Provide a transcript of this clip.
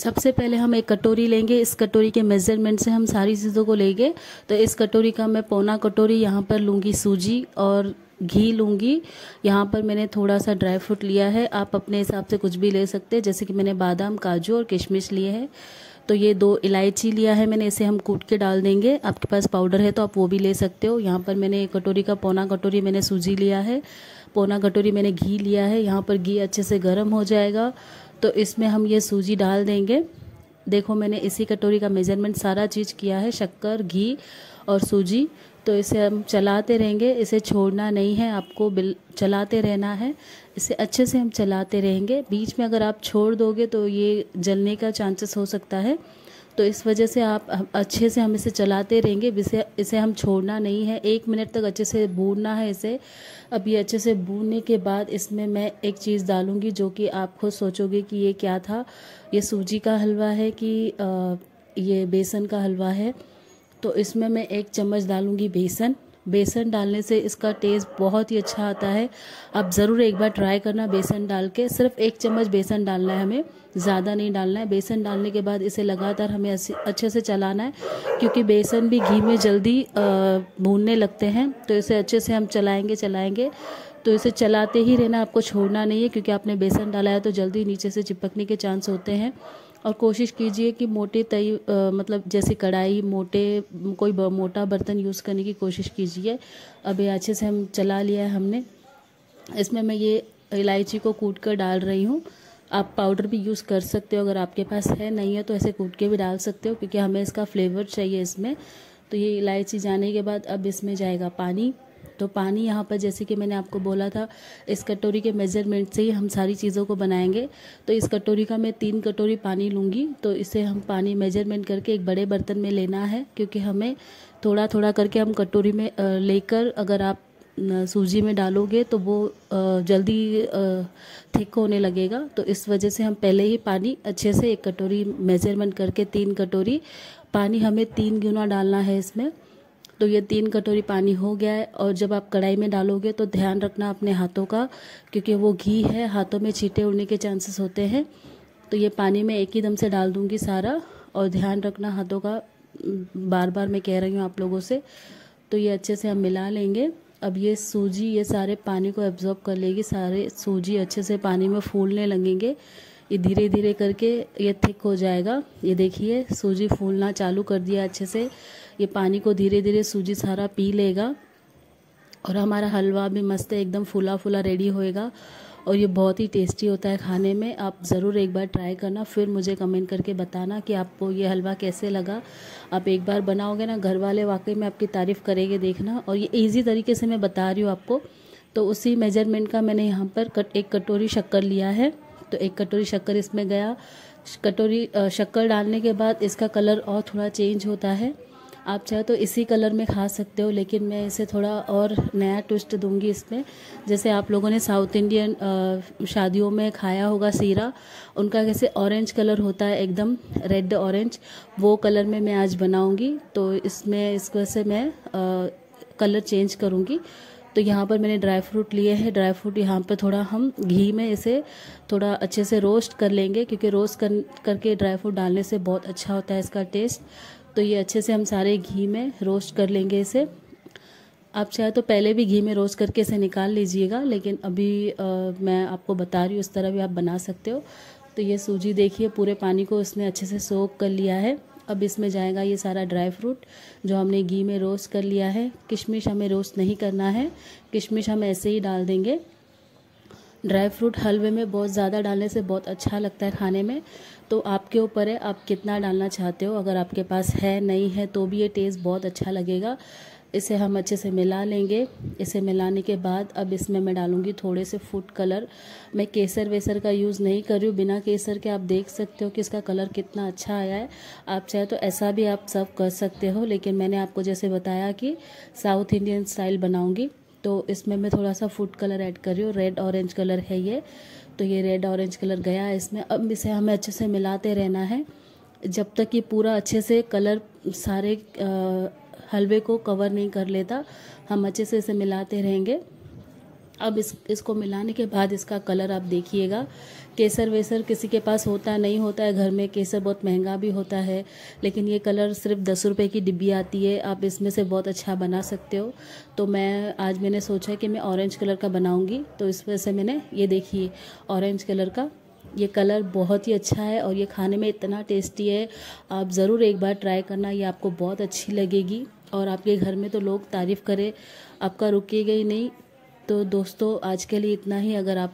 सबसे पहले हम एक कटोरी लेंगे। इस कटोरी के मेज़रमेंट से हम सारी चीज़ों को लेंगे। तो इस कटोरी का मैं पौना कटोरी यहाँ पर लूँगी सूजी और घी लूँगी। यहाँ पर मैंने थोड़ा सा ड्राई फ्रूट लिया है, आप अपने हिसाब से कुछ भी ले सकते हैं, जैसे कि मैंने बादाम, काजू और किशमिश लिए हैं। तो ये 2 इलायची लिया है मैंने, इसे हम कूट के डाल देंगे। आपके पास पाउडर है तो आप वो भी ले सकते हो। यहाँ पर मैंने एक कटोरी का पौना कटोरी मैंने सूजी लिया है, पौना कटोरी मैंने घी लिया है। यहाँ पर घी अच्छे से गर्म हो जाएगा तो इसमें हम ये सूजी डाल देंगे। देखो मैंने इसी कटोरी का मेज़रमेंट सारा चीज़ किया है, शक्कर, घी और सूजी। तो इसे हम चलाते रहेंगे, इसे छोड़ना नहीं है, आपको चलाते रहना है। इसे अच्छे से हम चलाते रहेंगे। बीच में अगर आप छोड़ दोगे तो ये जलने का चांसेस हो सकता है, तो इस वजह से आप अच्छे से हम इसे चलाते रहेंगे। इसे हम छोड़ना नहीं है, 1 मिनट तक अच्छे से भूनना है इसे। अब ये अच्छे से भूनने के बाद इसमें मैं एक चीज़ डालूँगी जो कि आप खुद सोचोगे कि ये क्या था, ये सूजी का हलवा है कि ये बेसन का हलवा है। तो इसमें मैं 1 चम्मच डालूँगी बेसन। बेसन डालने से इसका टेस्ट बहुत ही अच्छा आता है। आप ज़रूर एक बार ट्राई करना बेसन डाल के। सिर्फ 1 चम्मच बेसन डालना है हमें, ज़्यादा नहीं डालना है। बेसन डालने के बाद इसे लगातार हमें अच्छे से चलाना है, क्योंकि बेसन भी घी में जल्दी भूनने लगते हैं। तो इसे अच्छे से हम चलाएंगे। तो इसे चलाते ही रहना, आपको छोड़ना नहीं है, क्योंकि आपने बेसन डाला है तो जल्दी नीचे से चिपकने के चांस होते हैं। और कोशिश कीजिए कि मोटे तई मतलब जैसे कढ़ाई, कोई मोटा बर्तन यूज़ करने की कोशिश कीजिए। अब ये अच्छे से हम चला लिया है हमने। इसमें मैं ये इलायची को कूट कर डाल रही हूँ। आप पाउडर भी यूज़ कर सकते हो, अगर आपके पास है, नहीं है तो ऐसे कूट के भी डाल सकते हो, क्योंकि हमें इसका फ्लेवर चाहिए इसमें। तो ये इलायची जाने के बाद अब इसमें जाएगा पानी। तो पानी यहाँ पर जैसे कि मैंने आपको बोला था, इस कटोरी के मेज़रमेंट से ही हम सारी चीज़ों को बनाएंगे। तो इस कटोरी का मैं 3 कटोरी पानी लूँगी। तो इसे हम पानी मेज़रमेंट करके एक बड़े बर्तन में लेना है, क्योंकि हमें थोड़ा थोड़ा करके हम कटोरी में लेकर अगर आप सूजी में डालोगे तो वो जल्दी थिक होने लगेगा। तो इस वजह से हम पहले ही पानी अच्छे से 1 कटोरी मेज़रमेंट करके 3 कटोरी पानी हमें 3 गुना डालना है इसमें। तो ये 3 कटोरी पानी हो गया है। और जब आप कढ़ाई में डालोगे तो ध्यान रखना अपने हाथों का, क्योंकि वो घी है, हाथों में छींटे उड़ने के चांसेस होते हैं। तो ये पानी में एक ही दम से डाल दूँगी सारा, और ध्यान रखना हाथों का, बार बार मैं कह रही हूँ आप लोगों से। तो ये अच्छे से हम मिला लेंगे। अब ये सूजी ये सारे पानी को एब्जॉर्ब कर लेगी, सारे सूजी अच्छे से पानी में फूलने लगेंगे। ये धीरे धीरे करके ये थिक हो जाएगा। ये देखिए सूजी फूलना चालू कर दिया अच्छे से। ये पानी को धीरे धीरे सूजी सारा पी लेगा और हमारा हलवा भी मस्त एकदम फूला फूला रेडी होएगा। और ये बहुत ही टेस्टी होता है खाने में। आप ज़रूर एक बार ट्राई करना, फिर मुझे कमेंट करके बताना कि आपको ये हलवा कैसे लगा। आप एक बार बनाओगे ना, घर वाले वाकई में आपकी तारीफ़ करेंगे, देखना। और ये इजी तरीके से मैं बता रही हूँ आपको। तो उसी मेजरमेंट का मैंने यहाँ पर 1 कटोरी शक्कर लिया है। तो 1 कटोरी शक्कर इसमें गया। कटोरी शक्कर डालने के बाद इसका कलर और थोड़ा चेंज होता है। आप चाहे तो इसी कलर में खा सकते हो, लेकिन मैं इसे थोड़ा और नया ट्विस्ट दूंगी इसमें। जैसे आप लोगों ने साउथ इंडियन शादियों में खाया होगा सीरा, उनका कैसे ऑरेंज कलर होता है, एकदम रेड ऑरेंज, वो कलर में मैं आज बनाऊंगी। तो इसमें इस वजह से मैं कलर चेंज करूंगी। तो यहाँ पर मैंने ड्राई फ्रूट लिए हैं। ड्राई फ्रूट यहाँ पर थोड़ा हम घी में इसे थोड़ा अच्छे से रोस्ट कर लेंगे, क्योंकि रोस्ट करके ड्राई फ्रूट डालने से बहुत अच्छा होता है इसका टेस्ट। तो ये अच्छे से हम सारे घी में रोस्ट कर लेंगे इसे। आप चाहे तो पहले भी घी में रोस्ट करके इसे निकाल लीजिएगा, लेकिन अभी मैं आपको बता रही हूँ, इस तरह भी आप बना सकते हो। तो ये सूजी देखिए पूरे पानी को इसने अच्छे से सोक कर लिया है। अब इसमें जाएगा ये सारा ड्राई फ्रूट जो हमने घी में रोस्ट कर लिया है। किशमिश हमें रोस्ट नहीं करना है, किशमिश हम ऐसे ही डाल देंगे। ड्राई फ्रूट हलवे में बहुत ज़्यादा डालने से बहुत अच्छा लगता है खाने में। तो आपके ऊपर है आप कितना डालना चाहते हो। अगर आपके पास है, नहीं है, तो भी ये टेस्ट बहुत अच्छा लगेगा। इसे हम अच्छे से मिला लेंगे। इसे मिलाने के बाद अब इसमें मैं डालूँगी थोड़े से फूड कलर। मैं केसर वेसर का यूज़ नहीं कर रही हूँ, बिना केसर के आप देख सकते हो कि इसका कलर कितना अच्छा आया है। आप चाहे तो ऐसा भी आप सर्व कर सकते हो, लेकिन मैंने आपको जैसे बताया कि साउथ इंडियन स्टाइल बनाऊँगी, तो इसमें मैं थोड़ा सा फूड कलर ऐड कर रही हूँ। रेड ऑरेंज कलर है ये। तो ये रेड ऑरेंज कलर गया है इसमें। अब इसे हमें अच्छे से मिलाते रहना है जब तक ये पूरा अच्छे से कलर सारे हलवे को कवर नहीं कर लेता। हम अच्छे से इसे मिलाते रहेंगे। अब इसको मिलाने के बाद इसका कलर आप देखिएगा। केसर वेसर किसी के पास होता नहीं होता है घर में, केसर बहुत महंगा भी होता है, लेकिन ये कलर सिर्फ 10 रुपये की डिब्बी आती है, आप इसमें से बहुत अच्छा बना सकते हो। तो मैंने सोचा कि मैं ऑरेंज कलर का बनाऊंगी, तो इस वजह से मैंने ये देखिए ऑरेंज कलर का, ये कलर बहुत ही अच्छा है और ये खाने में इतना टेस्टी है। आप ज़रूर एक बार ट्राई करना, ये आपको बहुत अच्छी लगेगी और आपके घर में तो लोग तारीफ़ करें, आपका रुकेगा ही नहीं। तो दोस्तों आज के लिए इतना ही। अगर आप